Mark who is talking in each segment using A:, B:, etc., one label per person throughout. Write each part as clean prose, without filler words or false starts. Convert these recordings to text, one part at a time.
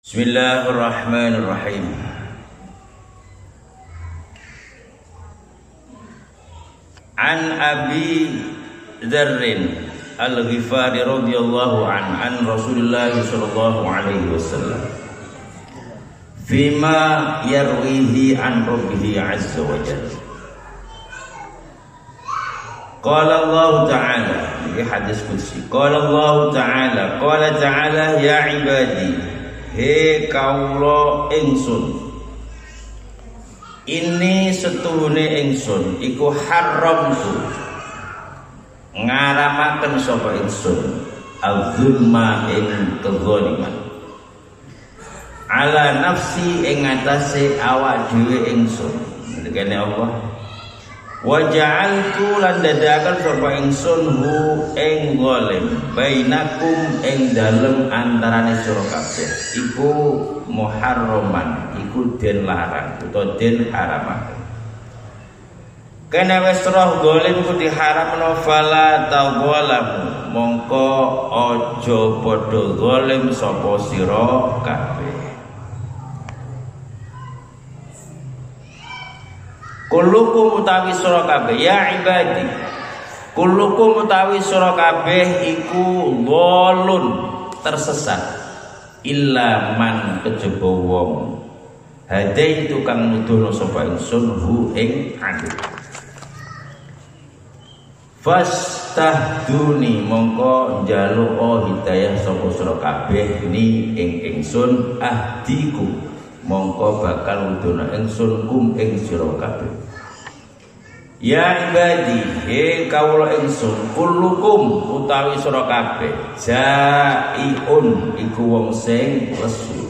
A: Bismillahirrahmanirrahim. An Abi Dzarrin Al-Ghifari radhiyallahu an Rasulullah sallallahu alaihi wasallam fima yarwihi an rabbih azza wa jalla. Qala Allah Ta'ala, ini hadis qudsi. Qala Allah Ta'ala ya ibadi, he kaula ingsun, ini setuhune ingsun iku haramtu ngaramaken sapa ingsun al-zulma ing kezaliman ala nafsi ing atase awak dhewe ingsun. Dene Allah, wa ja'altu lan dadakan sapa ingsun hu ing zalim bainakum ing dalem antarane sira kabeh iku muharraman, iku den larang utawa den haramaken. Kene wis roh zalim ku diharamno fala tadzalamu, mongko aja padha zalim sapa sira kabeh. Kullukum utawi sira kabeh ya ibadi, kullukum utawi sira kabeh iku dhalun tersesat illa man kejaba wong hadaitu kang nuduhna sapa ingsun hu ing aku. Fastahduni, mongko njaluk hidayah sapa sira kabeh ni ing ingsun ahdiku, mongko bakal nuduhna ingsun kum ing sira kabeh. Ya ibadi, he kawula ingsun, kullukum utawi sira kabeh jaiun iku wong sing lesu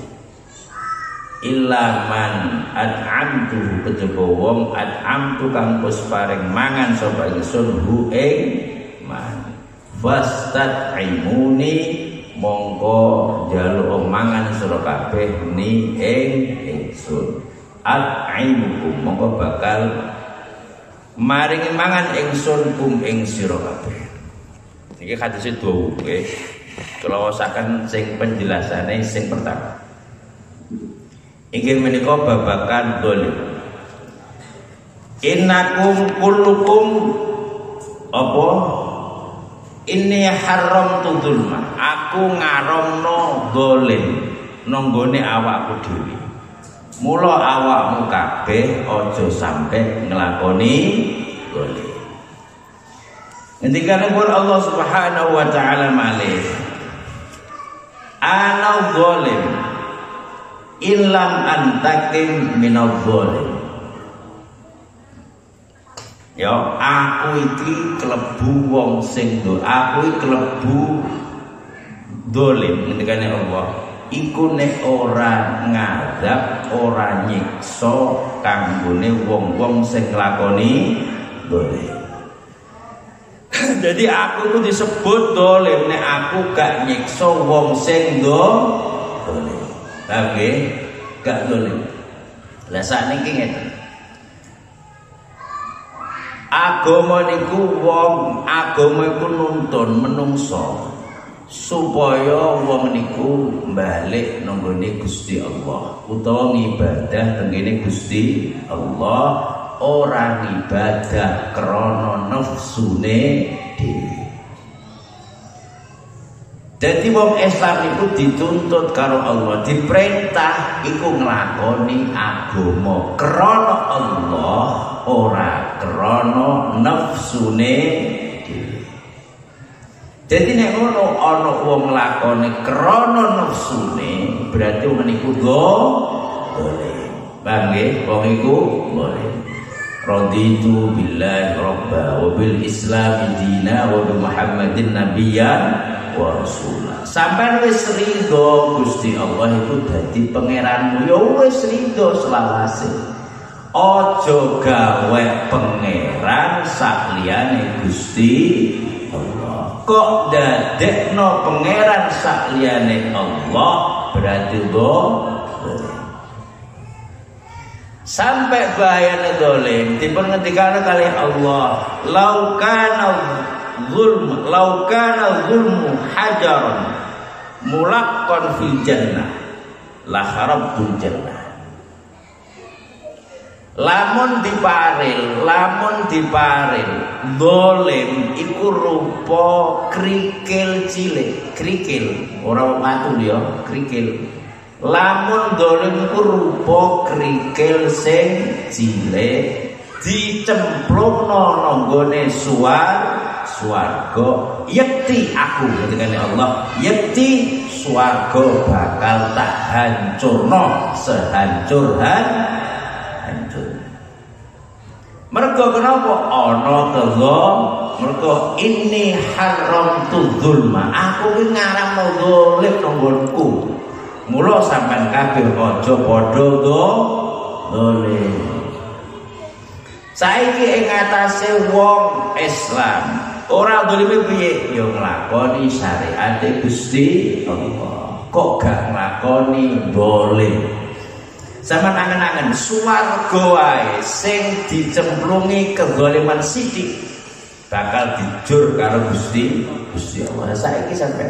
A: illa man at'amtu kejaba wong at'amtu kang wis paring mangan sapa ingsun hu ing man. Fastat'imuni, mongko njaluk mangan sira kabeh ni ing ingsun. At'imukum, mongko bakal maringi mangan ingsun kum ing sira kabeh. Iki hadise dawa nggih. Kula wasaken sing penjelasane sing pertama. Inggih menika babakan dolim. Innakum kullukum apa? Inni haramtu dzulma. Aku ngaramno dolim nanggone awakku dhewe. Mula awakmu kabeh aja sampai nglakoni dolim. Ngendikanipun Allah Subhanahu wa taala malih, ana zalim illam antakim minadh zalim. Ya, aku iki klebu wong sing aku iki klebu dolim. Ngendikane Allah, iku nek ora ngadab, ora nyiksa kanggone wong-wong sing nglakoni dolim. Jadi aku itu disebut dolim nek aku gak nyiksa wong sing dolim. Tapi gak dolim. Lah sakniki ngeten. Agama niku agama iku nuntun menungso supaya wong niku balik nanggone Gusti Allah utawa ngibadah tengene Gusti Allah, ora ngibadah krana nafsune dhewe. Dadi wong Islam iku dituntut karo Allah, diperintah iku nglakoni agama krana Allah, ora krana nafsune dhewe. Jadi nek ngono ana wong nglakoni krana nafsune, berarti wong niku dolim. Paham nggih? Wong iku dolim. Raditu billahi rabba wa bil islam dina wa bi Muhammadin nabiyyan wa rasulah. Sampai wis ridho Gusti Allah itu dadi pangeranmu, ya wis ridho selawase. Aja gawe pangeran sakliyane Gusti Allah. Kok dadekno pangeran sakliyane Allah, berarti dolim. Sampai bahayane dolim dipun ngendikane kali Allah, laukana zulmu hajaran mulaqqan fil jannah la kharabtul jannah. Lamun diparil dolim iku rupa krikil cilik, krikil ora watu ya, krikil. Lamun dolim iku rupa krikil sing cilik dicemplungno nang gone swarga. Yakti aku ketikane Allah, yakti swarga bakal tak hancurno sehancur-hancur. Mergo kenapa ana tezom? Mergo ini haramtu dzulma. Aku ki ngaramno zalim nang nggonku. Mula sampean kabeh aja padha zalim. Saiki ing atase wong Islam, ora zalime piye? Ya nglakoni syariat Gusti Allah. Kok gak nglakoni zalim? Sama angen-angen swarga wae sing dicemplungi kezaliman sithik bakal dijur karo Gusti Allah. Saiki sampean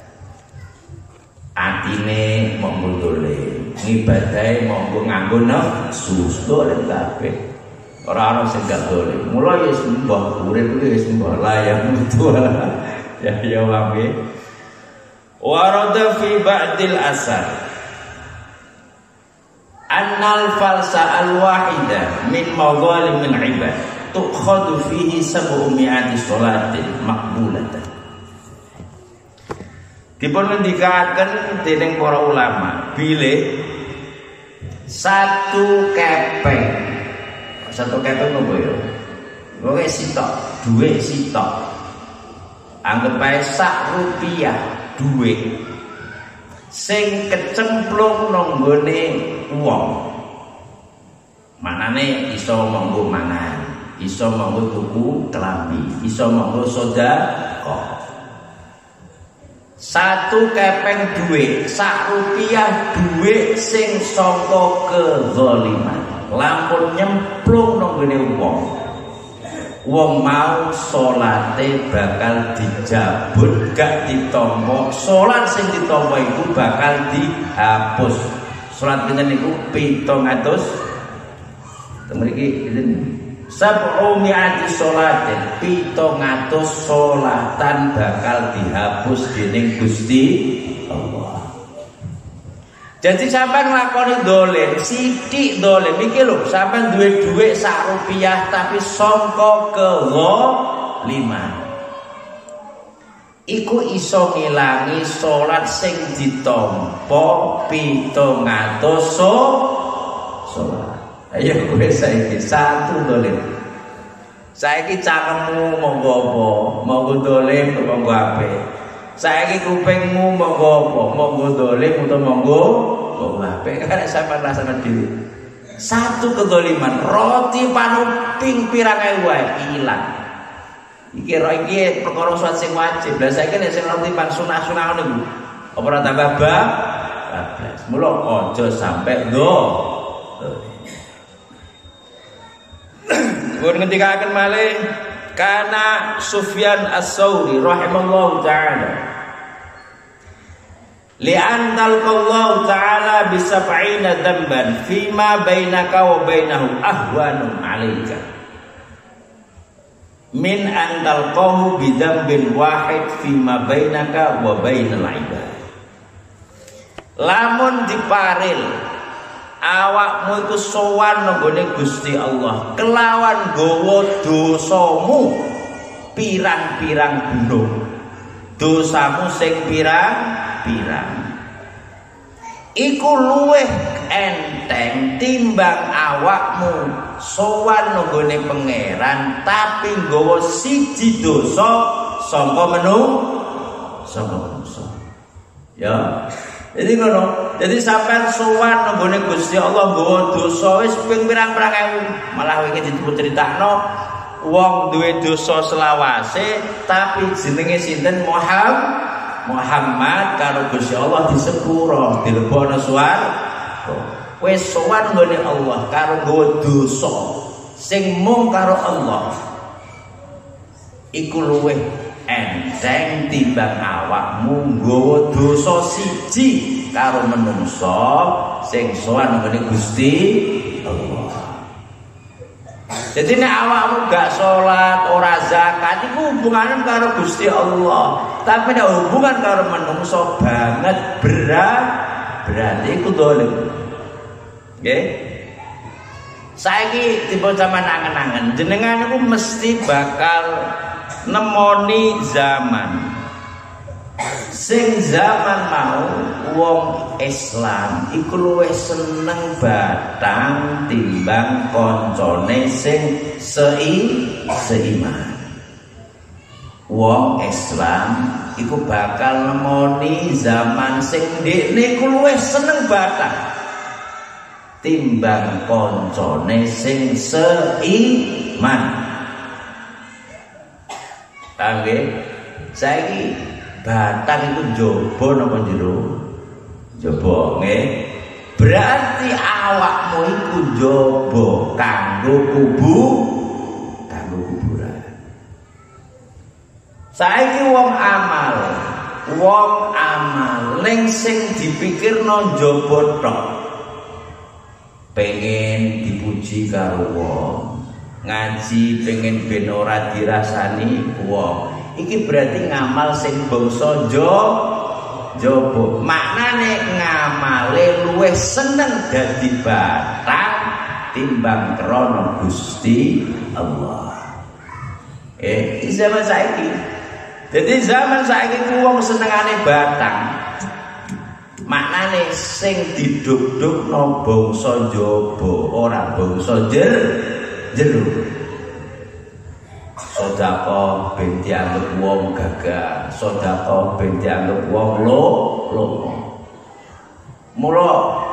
A: atine monggo dolim, ngibadahe monggo nganggo nafsu dolim kabeh. Ora ana sing gak dolim. Mula ya sembah urip ya sembah layak mutu. Ya wae. Warada fi ba'dil asar annal falsa al-wahida min madhalimin ibad tukhadu fihi 700 sholatin maqbulatan. Dipun ngendikaken dening para ulama bilih satu kepeng nopo ya? Pokoke sitok, dhuwit sitok. Anggap ae sak rupiah dhuwit sing kecemplung nang gone wong. Manane iso monggo mangan, iso monggo tuku klambi, iso monggo sedekah. Satu kepeng dhuwit, sak rupiah dhuwit sing saka kezaliman. Lampun nyemplung nang gone wong. Wong mau salate bakal dijabut, gak ditampa. Salat sing ditampa iku bakal dihapus. Salat pinten niku 700. Mriki pinten? 700 salatin, 700 salatan bakal dihapus dening Gusti Allah. Jadi sampean nglakoni dolim, sithik dolim iki lho, sampean duwe dhuwit sak rupiah tapi sangka kezaliman. Iku iso ngilangi salat sing ditampa 700 salat. Ayo kowe saiki satu dolim. Saiki cangkemmu monggo apa? Monggo dolim utawa monggo apik. Saiki kupingmu monggo apa? Monggo dolim utawa monggo apik. Kan sampean rasane dhewe. Satu kezaliman, roti panuping pirang ewu wae ilang. Iki perkara salat sing wajib. Lah saiki nek sing roti pan sunah-sunah ngono iku apa ora tambah bablas. Mula aja sampe ngendikaken malih kana Sufyan Ats-Tsauri rahimallahu taala li'annal qallahu taala bi 70 damban fima bainaka wa bainahu ahwanu 'alaika min an talqahu bi dambin wahid fima bainaka wa bainal ibad. Lamun diparil awakmu iku sowan nggone Gusti Allah kelawan gawa dosamu pirang-pirang gunung. Dosamu sing pirang-pirang iku luwih enteng timbang awakmu sowan nggone pangeran tapi nggawa siji dosa sangka menungsa. Ya. Jadi ngono. Jadi sampean sowan nggone Gusti Allah nggawa dosa wis ping pirang-pirang ewu. Malah iki dicritakno wong duwe dosa selawase tapi jenenge sinten Muhammad karo Gusti Allah disepuro dilebokno swarga. Wis sowan nggone Allah karo nggawa dosa sing mung karo Allah. Iku luwih enteng timbang awakmu nggawa dosa siji karo menungso sing sowan ngene Gusti Allah. Jadi nek awakmu gak salat, ora zakat iku hubungane karo Gusti Allah. Tapi nek hubungan karo menungso banget berarti iku dolim. Nggih. Saiki tiba zaman angen-angen jenengan iku mesti bakal nemoni zaman sing zaman mau wong Islam iku luwih seneng batang timbang koncone sing seiman. Wong Islam iku bakal nemoni zaman sing ndekne iku luwih seneng batang timbang koncone sing seiman. Kangge saiki batang itu jaba napa jero? Jaba nggih. Berarti awakmu iku jaba kanggo kuburan. Saiki wong amal ning sing dipikirno jaba tok. Pengen dipuji karo wong, ngaji pengen ben ora dirasani wong. Iki berarti ngamal sing bangsa jaba. Maknane ngamale luwih seneng dadi batang timbang krana Gusti Allah. Di zaman saiki. Jadi zaman saiki ku wong senengane batang. Maknane sing diduk-dukno bangsa jaba, ora bangsa jero. Sedekah ben dianggep wong gagah, sedekah ben dianggep wong lomo. Mula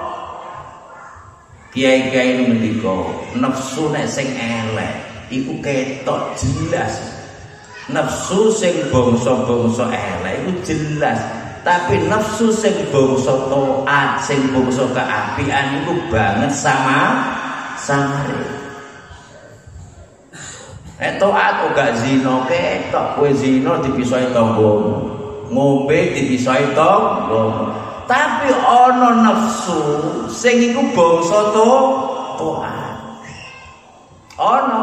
A: kiai-kiai ngendika, nafsu nek sing elek iku ketok jelas. Nafsu sing bangsa-bangsa elek iku jelas. Tapi nafsu sing bangsa taat, sing bangsa keapian iku banget samare. Taat uga zina ketok, kowe zina dipisahi tanggamu. Ngombe dipisahi tanggamu. Tapi ana nafsu sing iku bangsa taat. Ana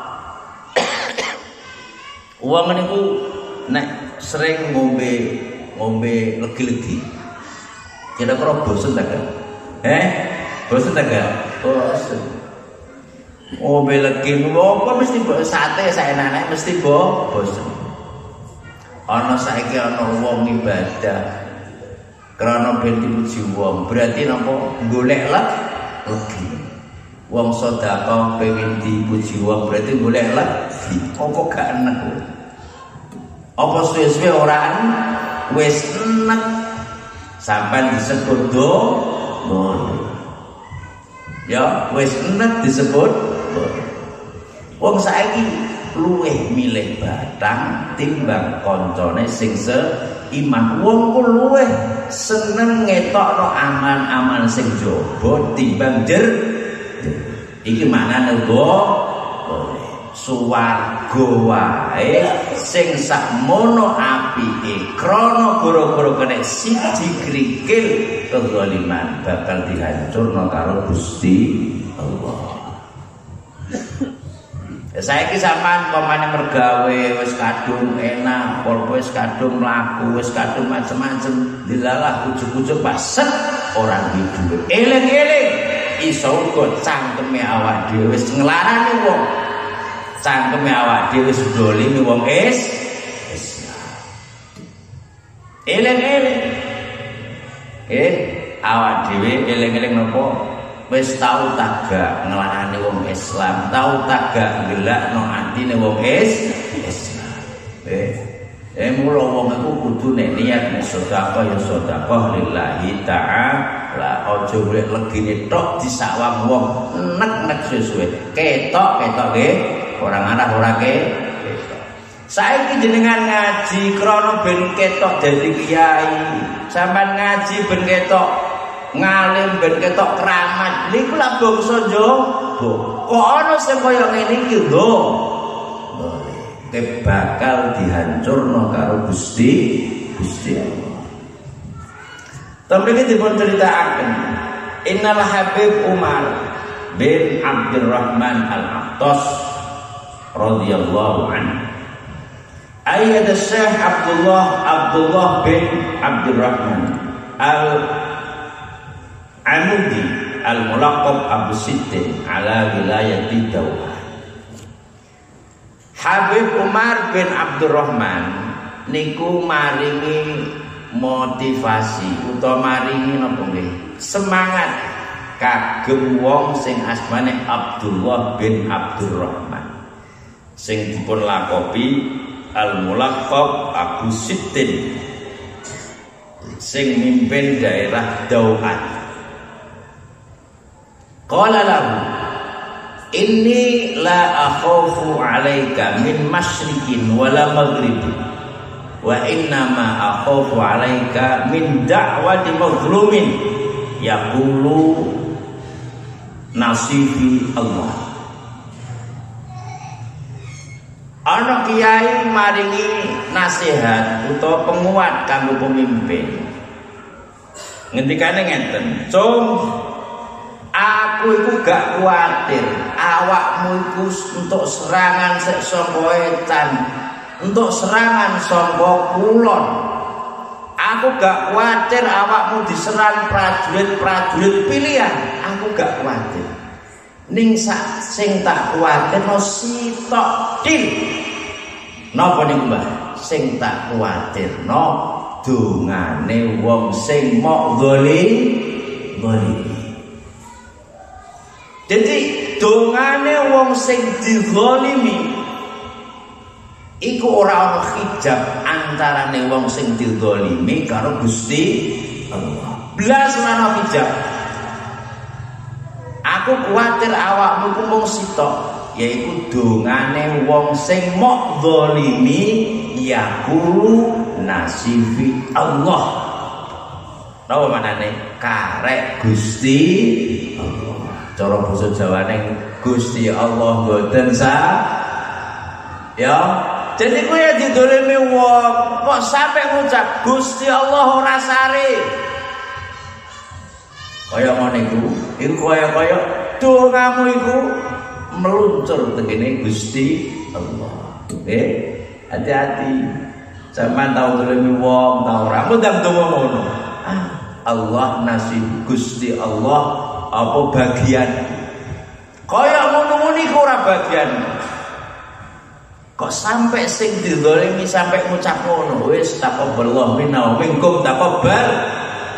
A: wong niku nek sering ngombe legi-legi. Kira-kira bosen ta gak? Bosen ta gak? Bosen. Ngombe legi apa mesti sate saenake mesti bosen. Ana saiki ana wong ibadah krana ben dipuji wong, berarti napa golek legi. Wong sedekah pengen dipuji wong berarti golek legi. Kok gak enak. Apa suwe-suwe ora wis enek sampean disebut dolim. Ya, wis enek disebut dolim. Wong saiki luwih milih batang timbang koncone sing seiman. Wong ku luwih seneng ngetokno aman-aman sing jaba timbang iki maknane suwarga wae sing sakmono apike krana gara-gara kena siji krikil kezaliman bakal dihancurno karo Gusti Allah. Saiki sampean pamane mergawe wis kadung enak, pol wis kadung mlaku, wis kadung macem-macem, dilalah ujug-ujug paset ora duwe. Eling-eling iso uga cangkeme awak dhewe wis nglarani wong. Cangkeme awak dhewe wis dolimi wong Islam. Eling-eling. Awak dhewe eling-eling napa? Wis tau tagak nglarani wong Islam, tau tagak ngelakno atine wong Islam. Mula wong iku kudu nek niat nek sedekah ya sedekah lillahi ta'ala. Aja golek legine tok disawang wong nek-nek suwe-suwe. Ketok nggih, ora ngarah ora ketok. Saiki jenengan ngaji krana ben ketok dadi kiai. Sampeyan ngaji ben ketok ngalim ben ketok keramat niku lak bangsa jaba. Kok ana sing kaya ngene iki lho. Bakal dihancurno karo Gusti Allah. Tapi dipun ceritakan Innal Habib Umar bin Abdurrahman Al-Attas radhiyallahu anhu Ayyad Syekh Abdullah bin Abdurrahman Al-Amudi Al-Mulaqab Abu Sittin ala wilayati Daulah. Habib Umar bin Abdurrahman niku maringi motivasi utawa maringi napa nggih semangat kagem wong sing asmane Abdullah bin Abdurrahman sing dipun lakopi Al-Mulaqab Abu Sittin sing mimpin daerah Dauat. Qala lahu inni la akhafu alaika min masyriqin wala maghribin wa innama akhafu alaika min da'wati mazlumin yaqulu nasibi Allah. Ana kiai maringi nasihat utawa penguat kanggo pemimpin. Ngendikane ngenten, "Cung, aku iku gak kuwatir awakmu iku untuk serangan sek saka etan, untuk serangan saka kulon. Aku gak kuwatir awakmu diserang prajurit-prajurit pilihan, aku gak kuwatir. Ning sing tak kuwatirno sitok dil. Napa niku Mbah? Sing tak kuwatirno dongane wong sing mok zalim. Jadi dongane wong sing dizalimi iku ora ana hijab antarane wong sing dizalimi karo Gusti Allah. Blas ora ana hijab. Aku kuwatir awakmu ku mung sitok, yaiku dongane wong sing mok zalimi yaqulu nasibi Allah. Napa manane? Karek Gusti Allah. Cara basa Jawane Gusti Allah mboten ya. Jadi kowe ya didolimi wong kok sampe ngucap Gusti Allah ora sare. Kaya ngene iku kaya dongamu iku meluncur tengene Gusti Allah. Hati-hati. Sampeyan tau dolimi wong ta ora? Mundang donga ngono. Allah nasib Gusti Allah apa bagian? Kaya ngono niku ora bagian. Kok sampai sing dizalimi sampai ngucap ngono, wis taqabbalallahu minna wa minkum taqabbal.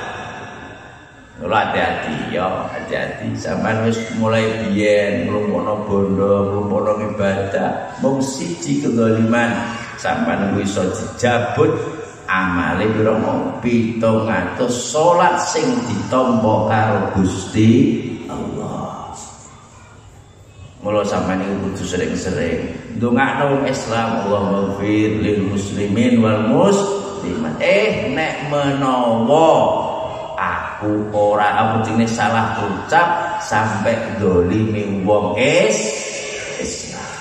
A: Hati-hati ya, hati-hati. Sampeyan wis mulai biyen nglumpono bondo, nglumpono ibadah, mung siji kezaliman sampeyan wis iso dijabut amale pira mung 700 salat sing ditampa karo Gusti Allah. Mula sampeyan iki kudu sering-sering ndongakno Islam, Allahumma ighfir lil muslimin wal muslimat. Nek menawa aku ora apa jenenge salah ucap sampai dolimi wong Islam.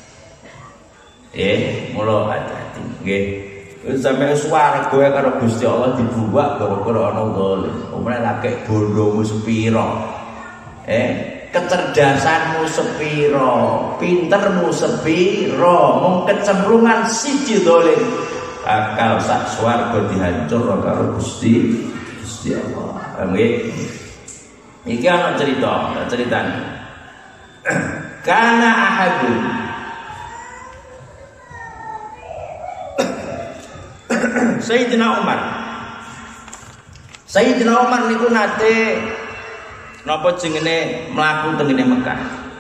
A: Mula hati-hati nggih. Wis sampe swarga karo Gusti Allah dibuak gara-gara ana zalim. Umane lagi bondomu sepira? Kecerdasanmu sepira? Pintermu sepira? Mung kecemplungan siji zalim bakal sak swarga dihancur karo Gusti Allah. Nggih. Iki ana ceritane. Kana ahadun Sayyidina Umar niku nate napa jenenge mlaku tengene Mekah.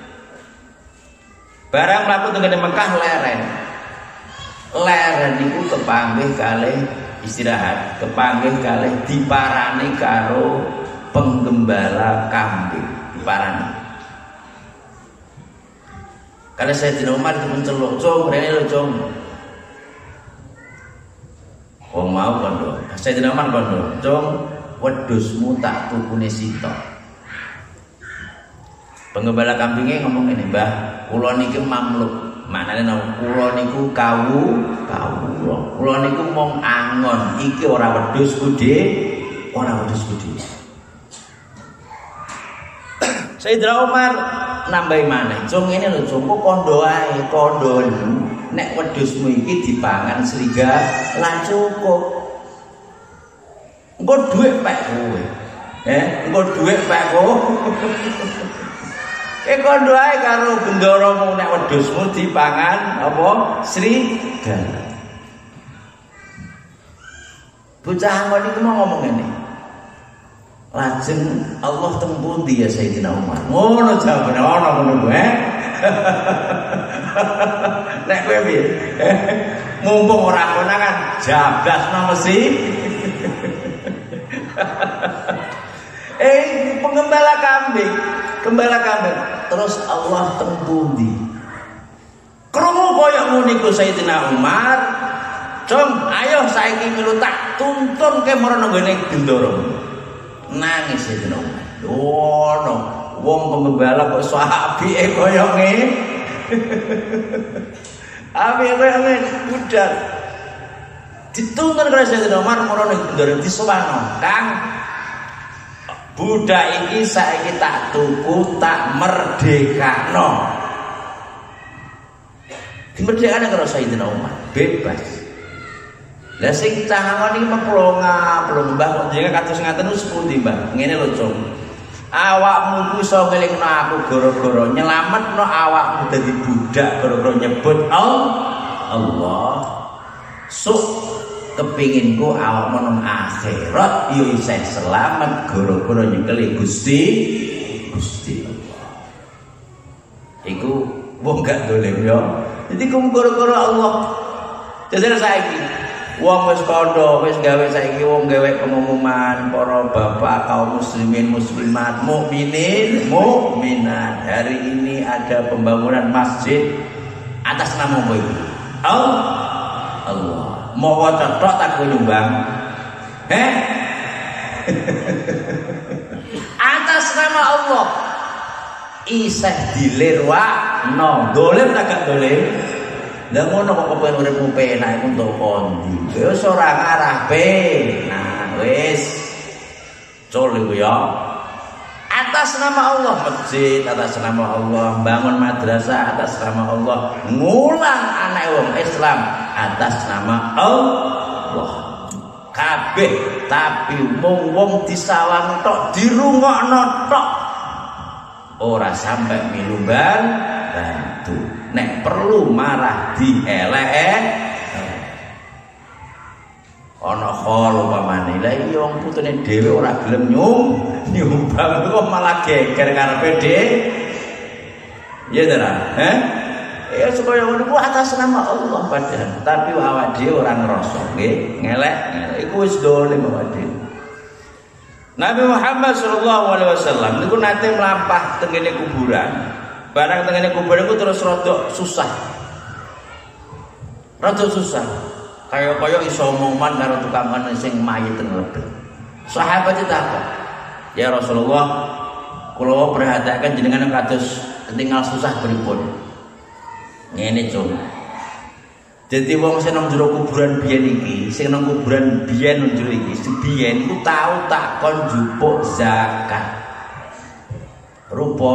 A: Barang mlaku tengene Mekah leren niku kepanggih kalih istirahat, kepanggih kalih diparani karo penggembala kambing, diparani. Karena Sayyidina Umar dipun celuk, "Cung, rene lho, Cung." Wong mau kondo. Sayyidina Umar kondo, "Cung, wedhusmu tak tukune sitok." Penggembala kambingnya ngomong ini, "Mbah, kula niki mamluk." Maknane nang kula niku kawula. Kula niku mung angon, iki ora wedhus ora wedhus gedhe. Sayyidina Umar nambahi maneh, "Cung ngene lho, Cung, kok kondo ae, kondo nek wedhusmu iki dipangan serigala cukup. Engko dhuwit pek kowe. Engko dhuwit pek kowe." Kondo ae karo bendoromu nek wedhusmu dipangan apa serigala. Bocah ngono iku mau ngomong ngene. Lajeng Allah teng pundi ya Sayyidina Umar? Ngono jawabane ana ngono kuwi. Nek kowe piye? Mumpung ora konangan jablasno mesti. Penggembala kambing. Terus Allah teng pundi? Krungu koyo ngono iku Sayyidina Umar. Cung, ayo saiki milu tak tuntun ke marana nggone gendoro. Nangis Sayyidina Umar. Ono wong penggembala kok iso apike koyo ngene. Apike koyo ngene budal. Dituntun karo Sayyidina Umar marana gendoro disowano. Kang, budak iki saiki tak tuku, tak merdekakno. Dimerdekane karo Sayyidina Umar, bebas. Lah sing cangon iki meplonga-plong Mbah kok jenenge kados ngaten niku sepundi Mbah? Ngene lho, Cung. Awakmu iso ngelingno aku gara-gara nyelametno awakmu dadi budak gara-gara nyebut Allah. Sok kepinginku awakmu nang akhirat yo isih selamat gara-gara nyekeli Gusti Allah. Iku wong gak dolim yo. Dadi kum gara-gara Allah. Jadi saiki wong wis kondo, wis gawe saiki wong gawe pengumuman para bapak kaum muslimin muslimat mukminin mukminat. Hari ini ada pembangunan masjid atas nama apa itu? Allah. Mau waca tok tak nyumbang. Atas nama Allah. Isih dilirwakno. Dolim tak gak dolim? Lah ngono kok kepen uripmu penak iku entuk kondi. Wis ora ngarah penak, wis. Cul iku ya. Atas nama Allah masjid, atas nama Allah bangun madrasah, atas nama Allah ngulang anak wong Islam, atas nama Allah. Kabeh tapi mung wong disawang tok, dirungokno tok. Ora sampai milu bantu. Nek perlu marah dielek. Ana khol upamane. Lah iki wong putune dhewe ora gelem nyumbang kok malah geger karepe dhewe. Ya ta? Ya supaya ngono ku atas nama Allah padahal, tapi awak dhewe ora ngrasa nggih, ngelek. Iku wis dolim awak dhewe. Nabi Muhammad sallallahu alaihi wasallam niku nate mlampah teng kene kuburan. Barang tengene kuburan itu terus rada susah. Kaya iso omongan karo tukang sing mayit lebih. Sahabat ditakon, "Ya Rasulullah, kula perhatikan jenengan kados ketinggal susah pripun?" Ngene, Cung. Dadi wong sing nang jero kuburan biyen iki, sing nang kuburan biyen nang jero iki, biyen iku tau takon njupuk zakat. Rupa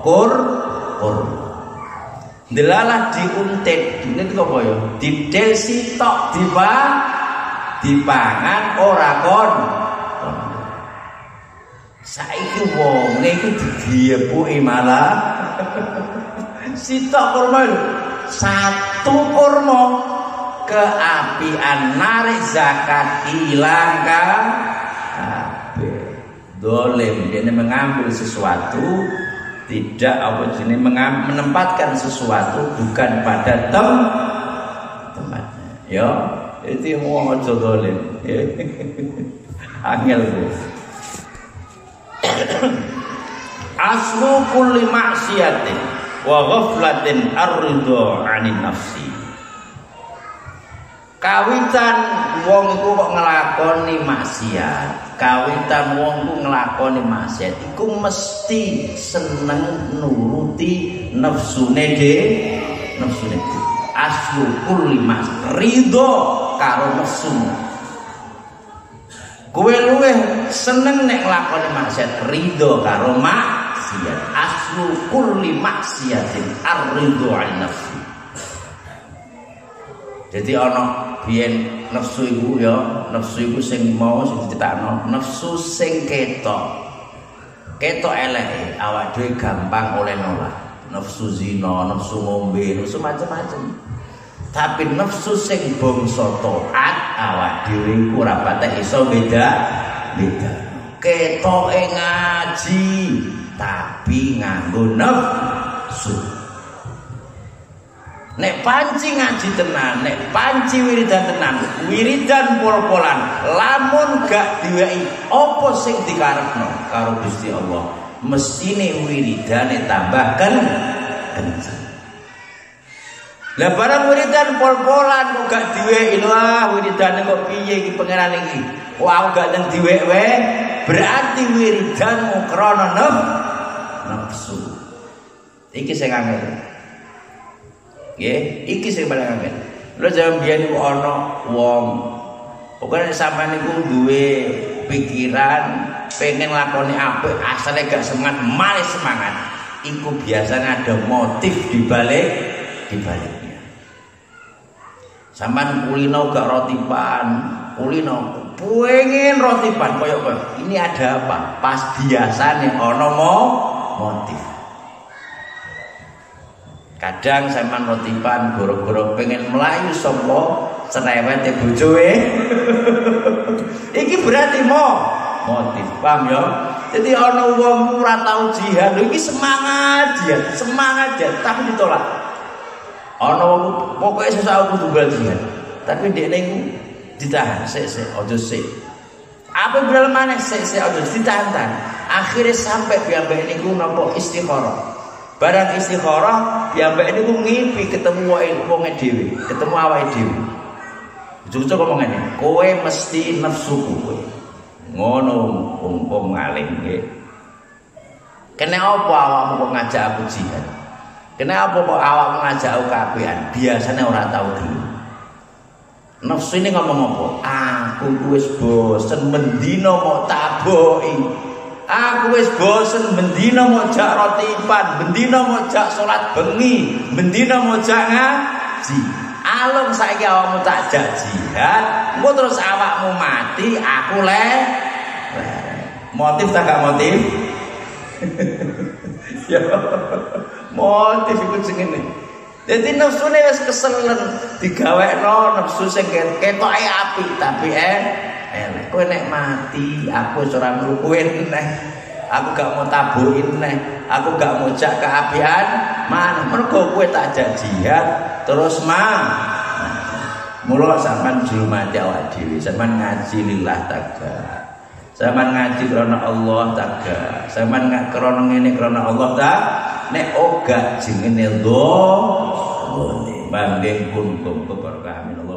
A: Delalah diuntit, ini apa ya? Didel sitok dipangan ora kon. Saiki wong iki diepuki malah sitok kurma. Satu kurma keapian narik zakat ilang kabeh. Dolim dia mengambil sesuatu tidak apa jenis menempatkan sesuatu bukan pada tempatnya. Ya, itu mau aja dolim. Angel bu. Aslu kulli maksiatin wa ghaflatin ar-ridha 'anil nafsi. Kawitan wong iku kok nglakoni maksiat. Kawitan wong ku nglakoni maksiat iku mesti seneng nuruti nafsune dhewe. Aslu kulli mas ridho karo nafsu. Kowe luweh seneng nek nglakoni maksiat ridho karo maksiat. Aslu kulli maksiatin ar-ridho 'an nafsi. Jadi ana biyen nafsu iku ya, nafsu iku sing mau sing dicetakno, nafsu sing ketok. Ketok eleke, awak dhewe gampang oleh nolak. Nafsu zina, nafsu ngombe, nafsu macam-macam. Tapi nafsu sing bangsa taat awak dhewe ora patek iso beda. Ketoke ngaji tapi nganggo nafsu. Nek panci ngaji tenan, nek panci wiridan tenan, wiridan pol-polan, lamun gak diwehi apa sing dikarepno karo Gusti Allah, mestine wiridane tambahkan kenceng. Lah barang wiridan pol-polan kok gak diwehi, wah wiridane kok piye iki pangeran iki. Wah aku gak nang diwek wae, berarti wiridanmu krana nafsu. Iki sing angel. Nggih, iki sing paling angel. Lha jaman biyen ku ana wong pokoke sampean niku duwe pikiran pengen lakoni apik, asale gak semangat, malah semangat. Iku biasanya ada motif dibaliknya. Sampean kulino gak rotipan, kulino pengen rotipan koyo ini ada apa? Pas biasanya ana motif. Kadang sampean rotipan goro-goro pengen melayu sapa cerewete bojoe. Iki berarti motif, paham ya? Jadi ana wong ora tau jihad, lho iki semangat jihad tapi ditolak. Ana wong pokoke sesuk aku kudu jihad, tapi ndekne iku ditahan, sik aja sik. Apa beral maneh sik aja ditahan. Akhire sampai piyambake niku napa istikharah. Barang istikharah piyambake niku ngimpi ketemu wonge dhewe, ketemu awake dhewe. Jujur ngomong ngene, kowe mesti nafsuku kowe. Ngono wong ngalim nggih. Kene apa awakmu kok ngajak aku jihad? Kene apa kok awakmu ngajak aku kabehan? Biasane ora tau gelem. Nafsu ini ngomong apa? Aku wis bosen mendina mau taboki. Aku wis bosen mendina mau jak rotipan, mendina mau jak salat bengi, mendina mau jak ngaji. Alung saiki awakmu tak jak jihad, engko terus awakmu mati, aku motif tak gak motif? Ya, motif iku jenenge. Jadi nafsu ini wis keselen digawekno nafsu sing ketoke apik tapi elek. Kowe nek mati aku wis ora ngrukuin neh. Aku gak mau tabuhin neh. Aku gak mau jak keapian mana mergo kowe tak jak jihad terus mula sampean jumati awak dhewe, sampean ngaji lillah taga. Sampean ngaji krana Allah taga. Sampean gak krana ngene krana Allah ta. Nek oga jenenge ndho banding kuntum keberkahan Allah.